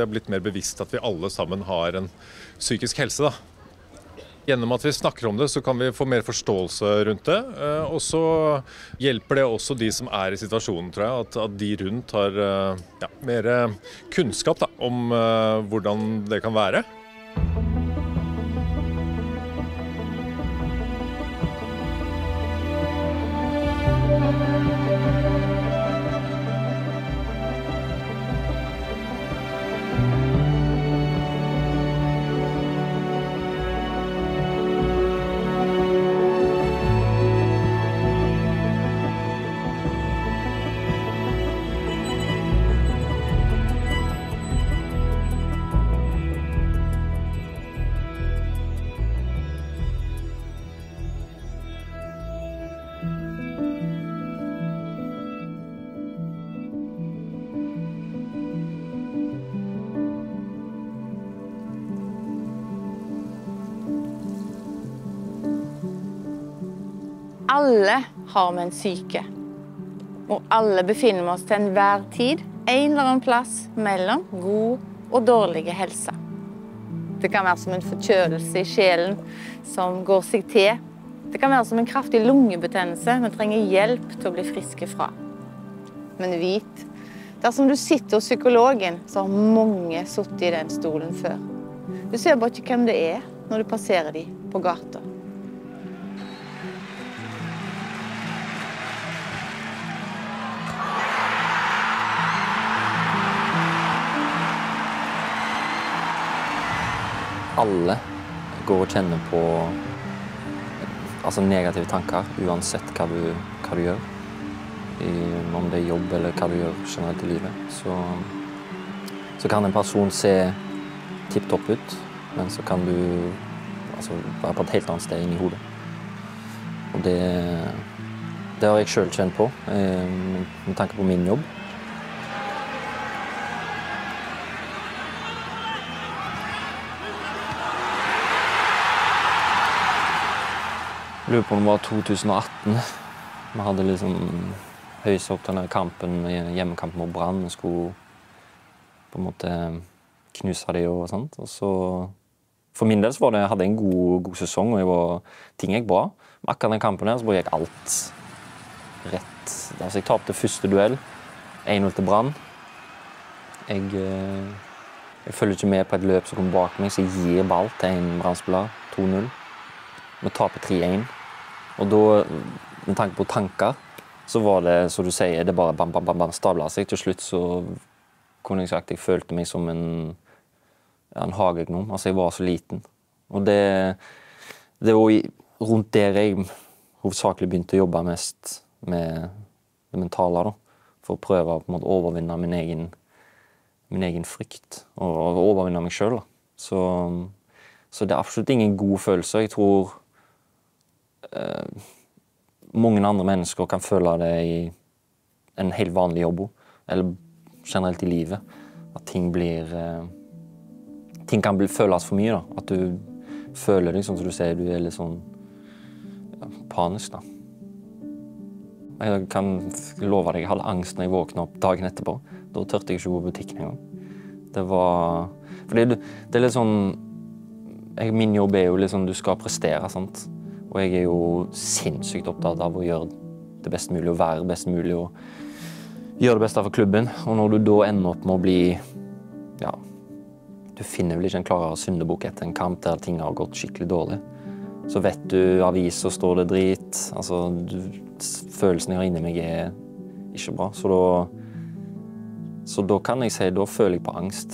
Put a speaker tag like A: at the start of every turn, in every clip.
A: vi har blitt mer bevisst at vi alle sammen har en psykisk helse da. Gjennom at vi snakker om det, så kan vi få mer forståelse rundt det, og så hjelper det også de som er i situasjonen, tror jeg, at de rundt har mer kunnskap da, om hvordan det kan være.
B: Alle har vi en syke, og alle befinner vi oss til enhver tid en eller annen plass mellom god og dårlig helse. Det kan være som en forkjølelse i sjelen som går seg til. Det kan være som en kraftig lungebetennelse vi trenger hjelp til å bli friske fra. Men vit, dersom du sitter hos psykologen, så har mange sittet i den stolen før. Du ser bare ikke hvem det er når du passerer dem på gata.
C: Alle går og kjenner på negative tanker, uansett hva du gjør. Om det er jobb eller hva du gjør generelt i livet. Så kan en person se tipp-topp ut, men så kan du være på et helt annet sted inn i hodet. Og det har jeg selv kjent på, med tanke på min jobb. Jeg lurer på om det var 2018. Vi hadde liksom høyst opp denne kampen, hjemmekampen mot Brann. Vi skulle på en måte knuse det og sånt. Og så, for min del så hadde jeg en god sesong, og ting gikk bra. Men akkurat den kampen her så bare gikk alt rett. Altså jeg tapte første duell, 1-0 til Brann. Jeg følger ikke med på et løp som kommer bak meg, så jeg gir ball til en Brann-spiller, 2-0. Vi taper 3-1. Og da, med tanke på tanker, så var det, som du sier, det bare bam, stablet seg. Til slutt så kunne jeg sagt, jeg følte meg som en hagegnom. Altså, jeg var så liten. Og det var rundt der jeg hovedsakelig begynte å jobbe mest med det mentale, da. For å prøve å på en måte overvinne min egen frykt, og overvinne meg selv, da. Så det er absolutt ingen god følelse. Jeg tror mange andre mennesker kan føle det i en helt vanlig jobb, eller generelt i livet. At ting kan føles for mye, da. At du føler deg, sånn som du sier, du er litt sånn panisk, da. Jeg kan love deg, jeg hadde angst når jeg våknet opp dagen etterpå. Da tørte jeg ikke gå på butikken engang. For det er litt sånn, min jobb er jo litt sånn, du skal prestere, sant? Og jeg er jo sinnssykt opptatt av å gjøre det best mulig, og være best mulig, og gjøre det beste for klubben. Og når du da ender opp med å bli, du finner vel ikke en klarere syndebukk etter en kamp der ting har gått skikkelig dårlig. Så vet du, aviser står det drit, altså følelsen jeg har inni meg er ikke bra. Så da kan jeg si, da føler jeg på angst.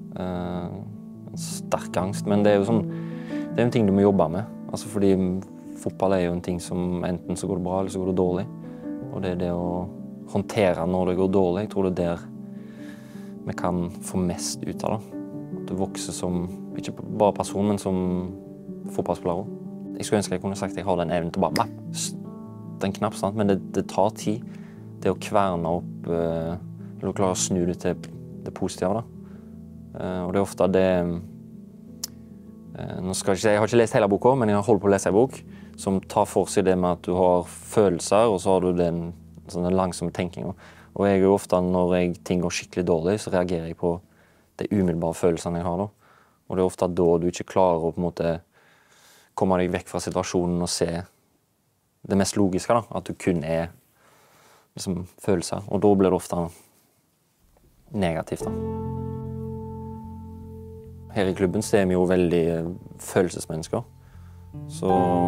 C: Sterk angst, men det er jo sånn, det er en ting du må jobbe med. Altså fordi fotball er jo en ting som enten så går det bra eller så går det dårlig. Og det er det å håndtere når det går dårlig. Jeg tror det er der vi kan få mest ut av det. At du vokser som, ikke bare person, men som fotballspiller også. Jeg skulle ønske jeg kunne sagt at jeg har den evnen til bare den knapp, sant? Men det tar tid. Det å kverne opp, eller å klare å snu det til det positive, da. Og det er ofte det jeg har ikke lest hele boka, men jeg har holdt på å lese en bok som tar for seg det med at du har følelser, og så har du den langsomme tenkingen. Og jeg er jo ofte, når ting går skikkelig dårlig, så reagerer jeg på de umiddelbare følelsene jeg har da. Og det ofte da du ikke klarer å på en måte komme deg vekk fra situasjonen og se det mest logiske da, at du kun liksom, følelser. Og da blir det ofte negativt da. Her i klubben så vi jo veldig følelsesmennesker. Så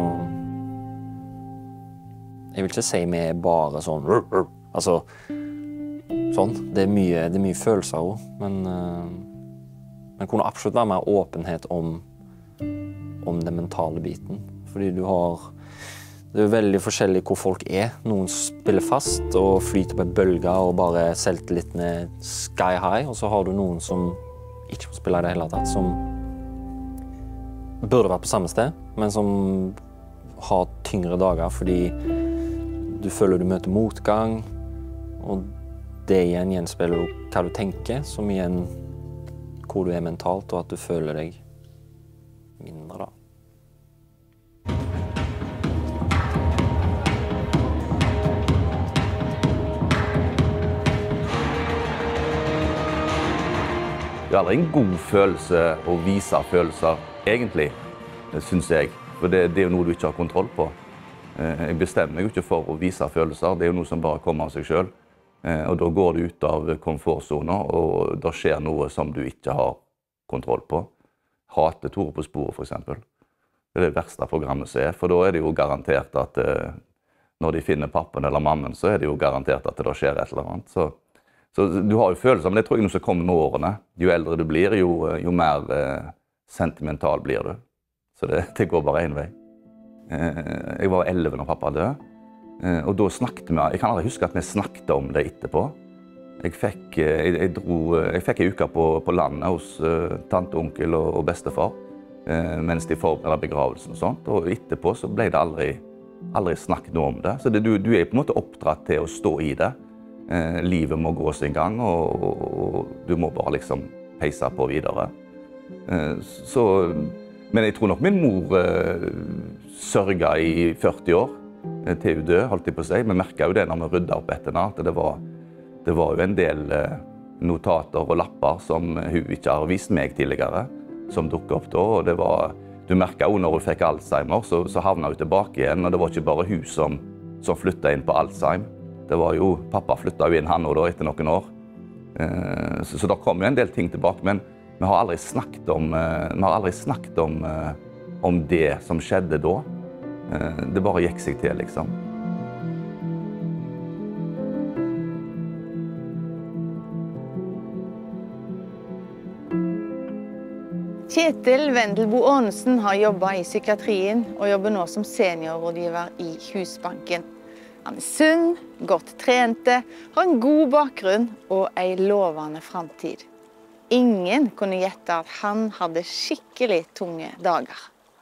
C: jeg vil ikke si vi bare sånn, altså sånn. Det er mye følelser også, men det kunne absolutt være mer åpenhet om den mentale biten. Fordi det er veldig forskjellig hvor folk Noen spiller fast og flyter på en bølge og bare selvtilliten sky high, og så har du noen som ikke får spille i det hele tatt, som burde vært på samme sted, men som har tyngre dager fordi du føler du møter motgang, og det igjen gjenspeiler hva du tenker, som igjen hvor du mentalt, og at du føler deg mindre da.
D: Det er aldri en god følelse å vise følelser, egentlig, synes jeg. For det er jo noe du ikke har kontroll på. Jeg bestemmer meg jo ikke for å vise følelser, det er jo noe som bare kommer av seg selv. Og da går du ut av komfortzoner, og da skjer noe som du ikke har kontroll på. Hater Tore på sporet, for eksempel. Det er det verste programmet som for da er det jo garantert at når de finner pappen eller mammen, så er det jo garantert at det da skjer et eller annet. Så du har jo følelser, men det tror jeg noe som kommer med årene. Jo eldre du blir, jo mer sentimental blir du. Så det går bare en vei. Jeg var 11 når pappa døde, og da snakket vi, jeg kan aldri huske at vi snakket om det etterpå. Jeg fikk en uke på landet hos tante, onkel og bestefar, mens de forberedte begravelsen og sånt, og etterpå så ble det aldri snakket noe om det. Så du på en måte oppdratt til å stå i det. Livet må gå sin gang, og du må bare liksom peise på videre. Men jeg tror nok min mor sørget i 40 år til hun døde, holdt jeg på å si. Vi merket jo det når vi ryddet opp etter henne, at det var jo en del notater og lapper som hun ikke har vist meg tidligere, som dukket opp da. Og du merket jo når hun fikk Alzheimer, så havnet hun tilbake igjen, og det var ikke bare hun som flyttet inn på Alzheimer. Det var jo, pappa flyttet jo inn han og da etter noen år. Så da kom jo en del ting tilbake, men vi har aldri snakket om det som skjedde da. Det bare gikk seg til, liksom.
B: Kjetil Vendelbo Aanesen har jobbet i psykiatrien og jobber nå som seniorrådgiver i Husbanken. Han sunn, godt trente, har en god bakgrunn og en lovende fremtid. Ingen kunne gjette at han hadde skikkelig tunge dager.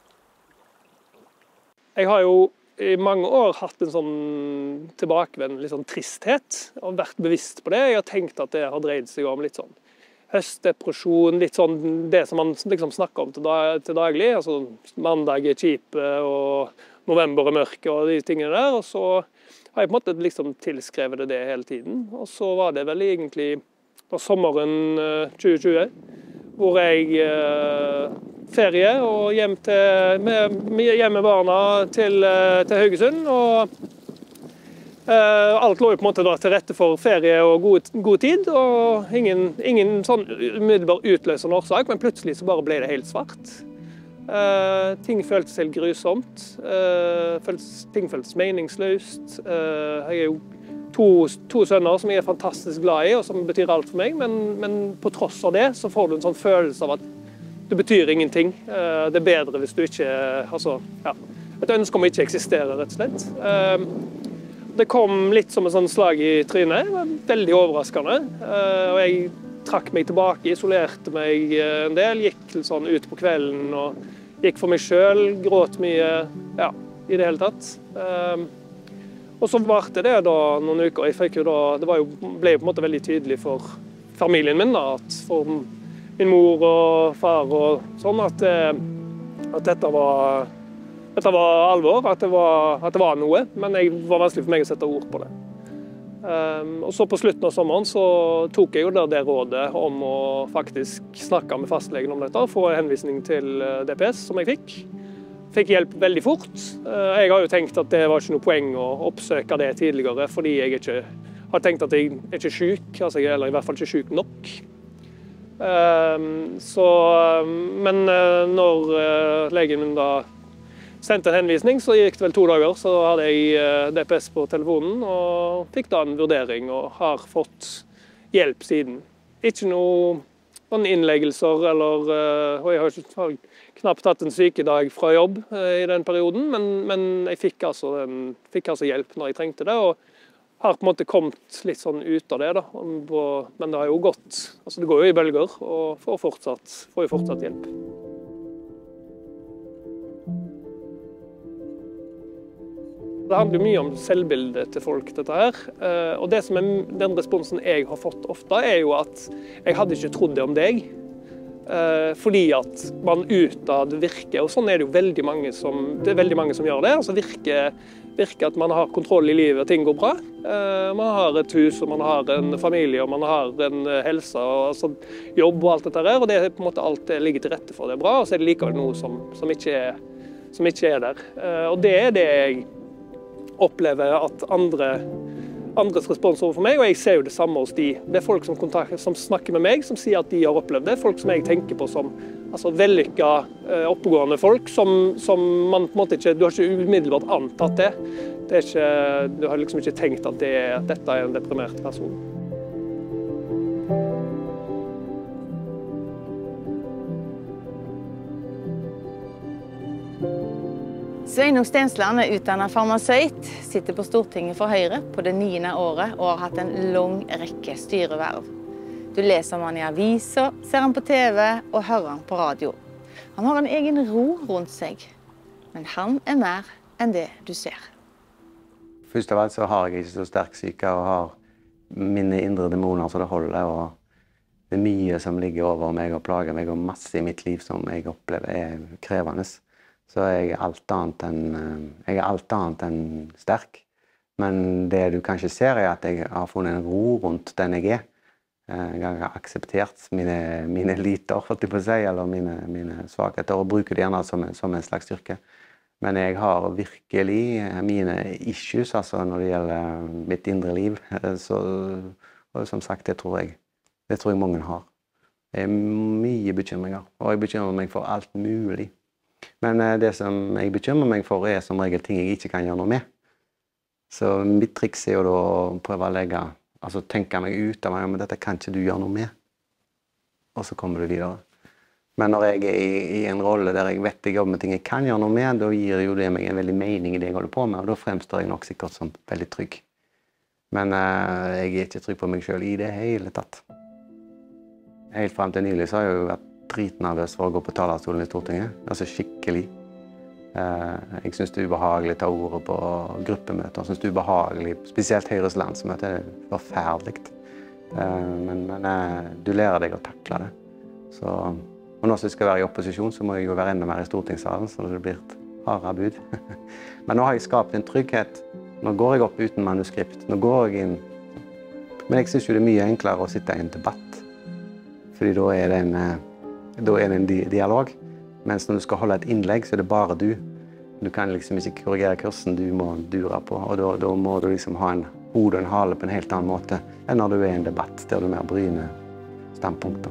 E: Jeg har jo i mange år hatt en sånn tilbakevendende litt sånn tristhet, og vært bevisst på det. Jeg har tenkt at det har dreid seg om litt sånn høstdepresjon, litt sånn det som man liksom snakker om til daglig. Altså mandag kjipe og november mørke og de tingene der. Og så har jeg på en måte liksom tilskrevet det hele tiden. Og så var det vel egentlig på sommeren 2020, hvor jeg ferie og hjem med barna til Haugesund. Og alt lå jo på en måte da til rette for ferie og god tid, og ingen sånn umiddelbar utløsende årsak, men plutselig så bare ble det helt svart. Ting føltes helt grusomt, ting føltes meningsløst. Jeg er jo to sønner som jeg er fantastisk glad i, og som betyr alt for meg, men på tross av det så får du en sånn følelse av at det betyr ingenting. Det er bedre hvis du ikke, altså, ja, et ønske om ikke eksisterer, rett og slett. Det kom litt som et sånn slag i trynet, det var veldig overraskende, og jeg trakk meg tilbake, isolerte meg en del, gikk sånn ut på kvelden og gikk for meg selv, gråt mye, ja, i det hele tatt. Og så varte det da noen uker. Jeg fikk jo da, ble jo på en måte veldig tydelig for familien min da, at for min mor og far og sånn, at dette var alvor, at det var noe, men det var vanskelig for meg å sette ord på det. Og så på slutten av sommeren så tok jeg jo det rådet om å faktisk snakke med fastlegen om dette, få en henvisning til DPS som jeg fikk. Fikk hjelp veldig fort. Jeg har jo tenkt at det var ikke noe poeng å oppsøke det tidligere, fordi jeg ikke har tenkt at jeg er ikke syk, altså eller i hvert fall ikke syk nok. Men når legen min da sendte en henvisning, så gikk det vel 2 dager, så hadde jeg DPS på telefonen og fikk da en vurdering og har fått hjelp siden. Ikke noen innleggelser og jeg har knapt hatt en sykedag fra jobb i den perioden, men jeg fikk altså hjelp når jeg trengte det, og har på en måte kommet litt sånn ut av det da. Men det har jo gått, altså det går jo i bølger, og får jo fortsatt hjelp. Det handler jo mye om selvbildet til folk, dette her. Og det som den responsen jeg har fått ofte, er jo at jeg hadde ikke trodd det om deg. Fordi at man utad virker, og sånn er det jo veldig mange som gjør det. Altså virker at man har kontroll i livet, ting går bra. Man har et hus, og man har en familie, og man har en helse, og altså jobb og alt dette der. Og det er på en måte alt det ligger til rette for det er bra, og så er det likevel noe som ikke er der. Og det er det jeg opplever at andres respons overfor meg, og jeg ser jo det samme hos de. Det er folk som snakker med meg, som sier at de har opplevd det. Folk som jeg tenker på som vellykket, oppegående folk, som man på en måte ikke, du har ikke umiddelbart antatt det. Du har liksom ikke tenkt at dette er en deprimert person.
B: Sveinung Stensland er utdannet farmasøyt, sitter på Stortinget for Høyre på det 9. året og har hatt en lang rekke styreverv. Du leser om han i aviser, ser han på TV og hører han på radio. Han har en egen ro rundt seg, men han er mer enn det du ser.
F: Først av alt så har jeg ikke så sterk syke og har mine indre demoner så det holder. Og det er mye som ligger over meg og plager meg, og masse i mitt liv som jeg opplever er krevende. Så jeg er alt annet enn sterk. Men det du kanskje ser er at jeg har funnet en ro rundt den jeg er. Jeg har akseptert mine liter, holdt jeg på å si, eller mine svakheter, og bruker det gjerne som en slags styrke. Men jeg har virkelig mine issues, altså når det gjelder mitt indre liv. Og som sagt, det tror jeg mange har. Det er mye bekymringer, og jeg bekymrer meg for alt mulig. Men det som jeg bekymrer meg for er som regel ting jeg ikke kan gjøre noe med. Så mitt triks er jo da å prøve å tenke meg ut av meg, men dette kan ikke du gjøre noe med. Og så kommer du videre. Men når jeg er i en rolle der jeg vet jeg jobber med ting jeg kan gjøre noe med, da gir jo det meg en veldig mening i det jeg holder på med, og da fremstår jeg nok sikkert som veldig trygg. Men jeg er ikke trygg på meg selv i det hele tatt. Helt frem til nylig så har jeg jo vært dritnervøs for å gå på talerstolen i Stortinget, altså skikkelig. Jeg synes det er ubehagelig å ta ordet på gruppemøter, jeg synes det er ubehagelig, spesielt Høyres landsmøte, det er forferdelig. Men du lærer deg å takle det. Og nå som jeg skal være i opposisjon, så må jeg jo være enda mer i stortingssalen, så det blir et hardere bud. Men nå har jeg skapt en trygghet. Nå går jeg opp uten manuskript, nå går jeg inn. Men jeg synes jo det er mye enklere å sitte i en debatt, fordi da er det en dialog, mens når du skal holde et innlegg, så er det bare du. Du kan liksom ikke korrigere kursen du må dure på, og da må du liksom ha en hode og en hale på en helt annen måte enn når du er i en debatt, der du mer bryner standpunkter.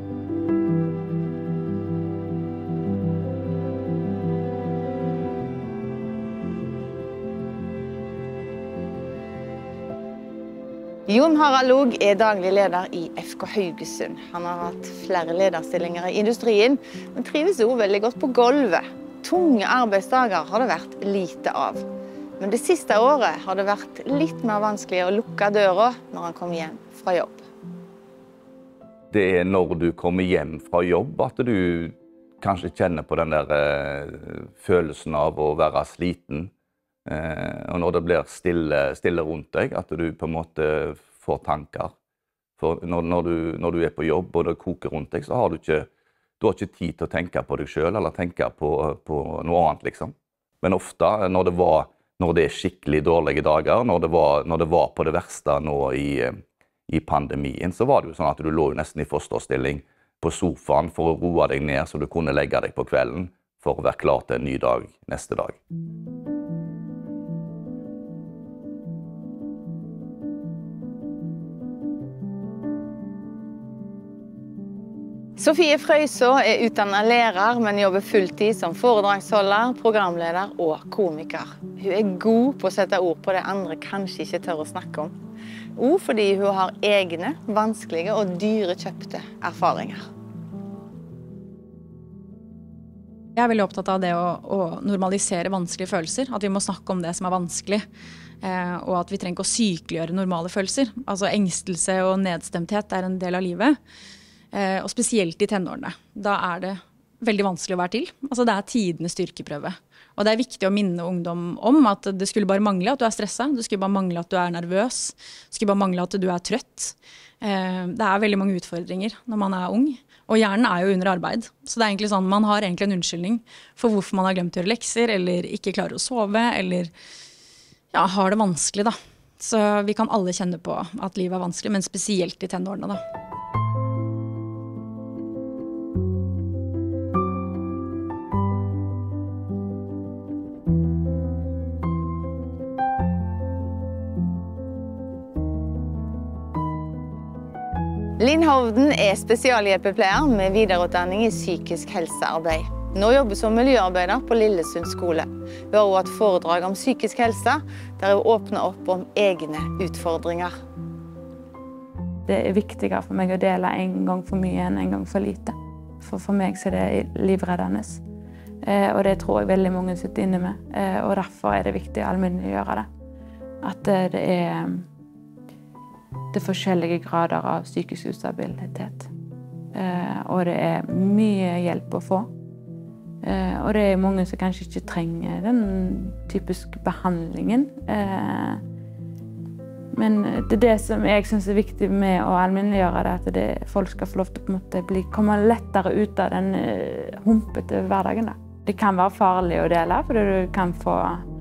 B: Jon Harald Log er daglig leder i FK Haugesund. Han har hatt flere lederstillinger i industrien, men trives også veldig godt på gulvet. Tunge arbeidsdager har det vært lite av. Men det siste året har det vært litt mer vanskelig å lukke døra når han kommer hjem fra jobb.
D: Det er når du kommer hjem fra jobb at du kanskje kjenner på den der følelsen av å være sliten. Og når det blir stille rundt deg, at du på en måte får tanker. For når du er på jobb og det koker rundt deg, så har du ikke tid til å tenke på deg selv, eller tenke på noe annet, liksom. Men ofte, når det var når det skikkelig dårlige dager, når det var på det verste nå i pandemien, så var det jo sånn at du lå jo nesten i fosterstilling på sofaen for å roe deg ned, så du kunne legge deg på kvelden for å være klar til en ny dag neste dag.
B: Sofie Frøyså utdannet lærer, men jobber fulltid som foredragsholder, programleder og komiker. Hun god på å sette ord på det andre kanskje ikke tør å snakke om. Og fordi hun har egne, vanskelige og dyrekjøpte erfaringer.
G: Jeg veldig opptatt av det å normalisere vanskelige følelser, at vi må snakke om det som vanskelig, og at vi trenger ikke å sykeliggjøre normale følelser. Altså engstelse og nedstemthet en del av livet. Og spesielt i tenårene. Da det veldig vanskelig å være til. Altså det tidenes styrkeprøve. Og det viktig å minne ungdom om at det skulle bare mangle at du stresset. Det skulle bare mangle at du nervøs. Det skulle bare mangle at du trøtt. Det veldig mange utfordringer når man ung. Og hjernen jo under arbeid. Så det egentlig sånn, man har egentlig en unnskyldning for hvorfor man har glemt å gjøre lekser, eller ikke klarer å sove, eller har det vanskelig da. Så vi kan alle kjenne på at livet vanskelig, men spesielt i tenårene da.
B: Linn Hovden spesialhjelpepleier med videreutdanning i psykisk helsearbeid. Nå jobber som miljøarbeider på Lillesund skole. Hun har også hatt foredrag om psykisk helse, der hun åpner opp om egne utfordringer.
H: Det viktigere for meg å dele en gang for mye enn en gang for lite. For meg så det livreddende. Og det tror jeg veldig mange sitter inne med. Og derfor det viktig å alminneliggjøre det. At det forskjellige grader av psykisk ustabilitet. Og det mye hjelp å få. Og det mange som kanskje ikke trenger den typiske behandlingen. Men det som jeg synes viktig med å alminneliggjøre det, at folk skal få lov til å komme lettere ut av den humpete hverdagen. Det kan være farlig å dele, for du kan få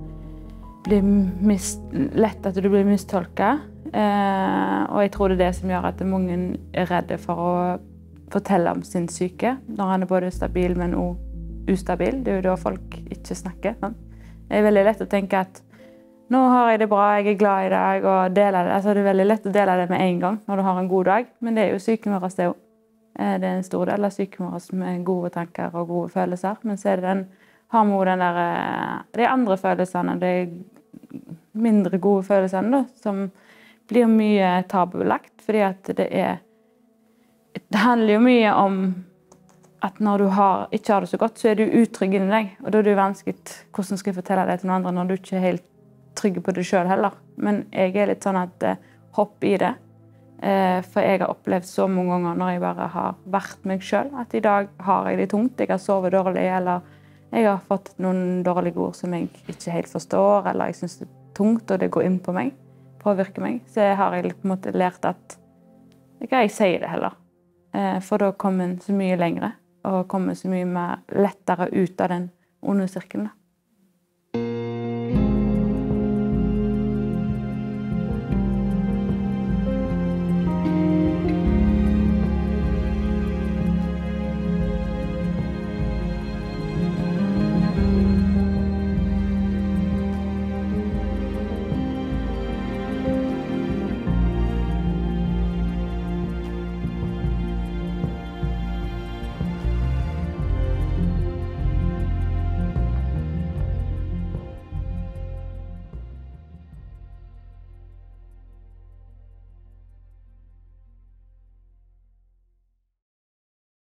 H: lett at du blir mistolket. Og jeg tror det det som gjør at mange redde for å fortelle om sin syke, når han både stabil, men også ustabil. Det jo da folk ikke snakker. Det veldig lett å tenke at nå har jeg det bra, jeg glad i dag, og dele det. Altså, det veldig lett å dele det med en gang når du har en god dag, men det jo sykemøres det jo. Det en stor del av sykemøres med gode tanker og gode følelser, men så det har man den der, de andre følelsene, de mindre gode følelsene da, som blir mye tabulagt, fordi at det handler jo mye om at når du ikke har det så godt, så du utrygg inni deg, og da det vanskelig hvordan skal jeg fortelle det til noen andre når du ikke helt trygg på det selv heller. Men jeg litt sånn at hopp i det, for jeg har opplevd så mange ganger når jeg bare har vært meg selv, at i dag har jeg det tungt, jeg har sovet dårlig, eller jeg har fått noen dårlige ord som jeg ikke helt forstår, eller jeg synes det tungt, og det går inn på meg, påvirker meg. Så har jeg på en måte lært at jeg sier det heller. For da kommer en så mye lengre, og kommer så mye mer lettere ut av den onde sirkelen.